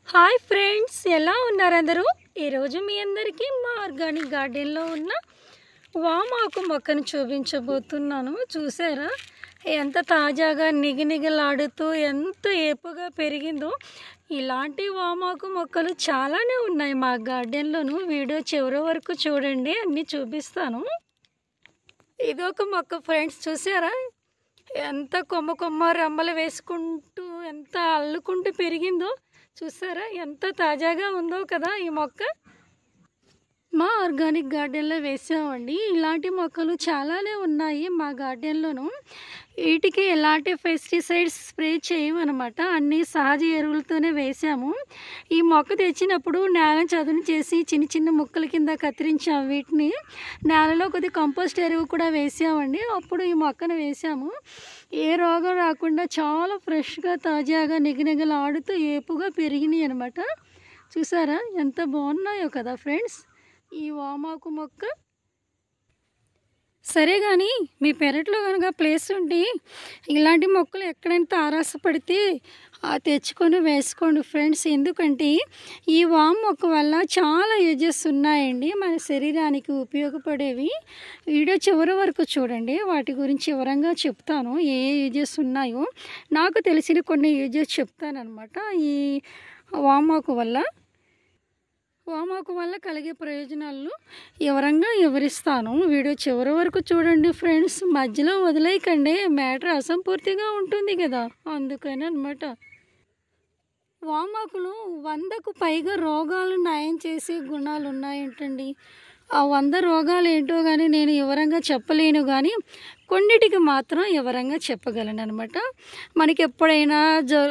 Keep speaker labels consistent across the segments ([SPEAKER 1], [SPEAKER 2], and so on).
[SPEAKER 1] Hi friends, ఎలా ఉన్నారు అందరూ? ఈరోజు మీ అందరికీ మా ఆర్గానిక్ గార్డెన్లో ఉన్న వామాకు మొక్కను చూపించబోతున్నాను. చూసారా ఎంత తాజాగా నిగనిగలాడుతూ ఎంత ఏపుగా పెరిగిందో. ఇలాంటి వామాకు మొక్కలు చాలానే ఉన్నాయి మా గార్డెన్లోను. వీడియో చివరి వరకు చూడండి, అన్నీ చూపిస్తాను. ఇదొక మొక్క ఫ్రెండ్స్, చూసారా ఎంత కొమ్మ కొమ్మ రెమ్మలు వేసుకుంటూ ఎంత అల్లుకుంటూ పెరిగిందో. చూసారా ఎంత తాజాగా ఉందో కదా ఈ మొక్క. మా ఆర్గానిక్ గార్డెన్లో వేసామండి. ఇలాంటి మొక్కలు చాలానే ఉన్నాయి మా గార్డెన్లోను. వీటికి ఎలాంటి పెస్టిసైడ్స్ స్ప్రే చేయమన్నమాట, అన్నీ సహజ ఎరువులతోనే వేసాము. ఈ మొక్క తెచ్చినప్పుడు నేల చదును చేసి చిన్న చిన్న ముక్కల కింద కత్తిరించాము. వీటిని నేలలో కొద్ది కంపోస్ట్ ఎరువు కూడా వేసామండి. అప్పుడు ఈ మొక్కను వేసాము. ఏ రోగం రాకుండా చాలా ఫ్రెష్గా తాజాగా నిగనిగలాడుతూ ఏపుగా పెరిగినాయి అనమాట. చూసారా ఎంత బాగున్నాయో కదా ఫ్రెండ్స్ ఈ వామాకు మొక్క. సరే కానీ మీ పెరట్లో కనుక ప్లేస్ ఉంటే ఇలాంటి మొక్కలు ఎక్కడైనా తారాసపడితే తెచ్చుకొని వేసుకోండి ఫ్రెండ్స్. ఎందుకంటే ఈ వాము మొక్క వల్ల చాలా యూజెస్ ఉన్నాయండి మన శరీరానికి ఉపయోగపడేవి. వీడియో చివరి వరకు చూడండి, వాటి గురించి వివరంగా చెప్తాను. ఏ యూజెస్ ఉన్నాయో నాకు తెలిసిన కొన్ని యూజెస్ చెప్తానమాట. ఈ వామాకు వల్ల కలిగే ప్రయోజనాలను వివరంగా వివరిస్తాను. వీడియో చివరి వరకు చూడండి ఫ్రెండ్స్, మధ్యలో వదిలేయకండి, మ్యాటర్ అసంపూర్తిగా ఉంటుంది కదా, అందుకని అనమాట. వామాకులు 100కు పైగా రోగాలు నయం చేసే గుణాలు ఉన్నాయంటండి. ఆ 100 రోగాలు ఏంటో కానీ నేను వివరంగా చెప్పలేను, కానీ కొన్నిటికి మాత్రం వివరంగా చెప్పగలను అనమాట. మనకి ఎప్పుడైనా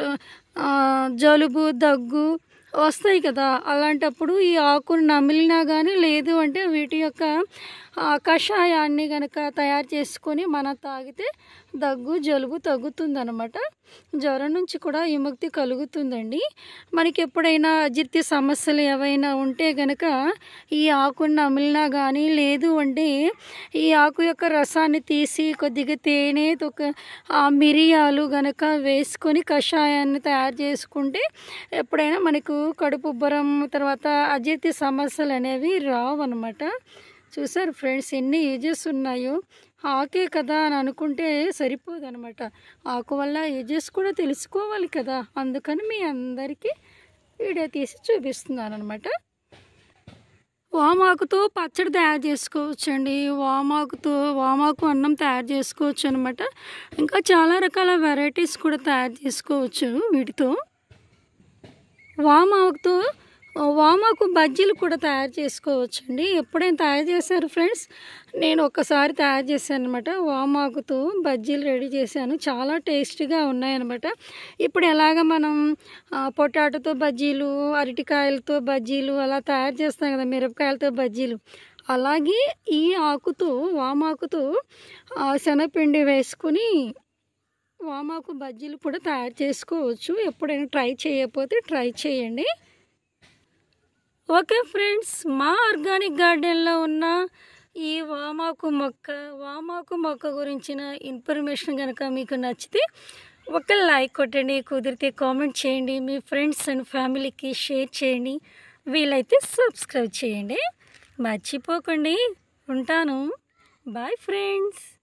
[SPEAKER 1] జలుబు దగ్గు వస్తాయి కదా, అలాంటప్పుడు ఈ ఆకును నమిలినా కానీ లేదు అంటే వీటి యొక్క కషాయాన్ని కనుక తయారు చేసుకొని మనం తాగితే దగ్గు జలుబు తగ్గుతుందన్నమాట. జ్వరం నుంచి కూడా విముక్తి కలుగుతుందండి. మనకి ఎప్పుడైనా అజీర్తి సమస్యలు ఏవైనా ఉంటే కనుక ఈ ఆకును నమిలినా కానీ లేదు అంటే ఈ ఆకు యొక్క రసాన్ని తీసి కొద్దిగా తేనె మిరియాలు గనక వేసుకొని కషాయాన్ని తయారు చేసుకుంటే ఎప్పుడైనా మనకు కడుపు ఉబ్బరం తర్వాత అజీర్తి సమస్యలు అనేవి రావు అనమాట. చూసారు ఫ్రెండ్స్ ఎన్ని యూజెస్ ఉన్నాయో. ఆకే కదా అని అనుకుంటే సరిపోదనమాట, ఆకు వల్ల యూజెస్ కూడా తెలుసుకోవాలి కదా, అందుకని మీ అందరికీ వీడియో తీసి చూపిస్తున్నాను అనమాట. వామాకుతో పచ్చడి తయారు చేసుకోవచ్చండి. వామాకు అన్నం తయారు చేసుకోవచ్చు అనమాట. ఇంకా చాలా రకాల వెరైటీస్ కూడా తయారు చేసుకోవచ్చు వీటితో. వామాకు బజ్జీలు కూడా తయారు చేసుకోవచ్చండి. ఎప్పుడైనా తయారు చేశారు ఫ్రెండ్స్? నేను ఒక్కసారి తయారు చేశాను అనమాట. వామాకుతో బజ్జీలు రెడీ చేశాను, చాలా టేస్టీగా ఉన్నాయన్నమాట. ఇప్పుడు ఎలాగ మనం పొటాటోతో బజ్జీలు, అరటికాయలతో బజ్జీలు అలా తయారు చేస్తాం కదా, మిరపకాయలతో బజ్జీలు, అలాగే ఈ వామాకుతో శనగపిండి వేసుకుని వామాకు బజ్జీలు కూడా తయారు చేసుకోవచ్చు. ఎప్పుడైనా ట్రై చేయకపోతే ట్రై చేయండి. ఓకే ఫ్రెండ్స్, మా ఆర్గానిక్ గార్డెన్లో ఉన్న ఈ వామాకు మొక్క గురించిన ఇన్ఫర్మేషన్ కనుక మీకు నచ్చితే ఒక లైక్ కొట్టండి, కుదిరితే కామెంట్ చేయండి, మీ ఫ్రెండ్స్ అండ్ ఫ్యామిలీకి షేర్ చేయండి, వీలైతే సబ్స్క్రైబ్ చేయండి, మర్చిపోకండి. ఉంటాను, బాయ్ ఫ్రెండ్స్.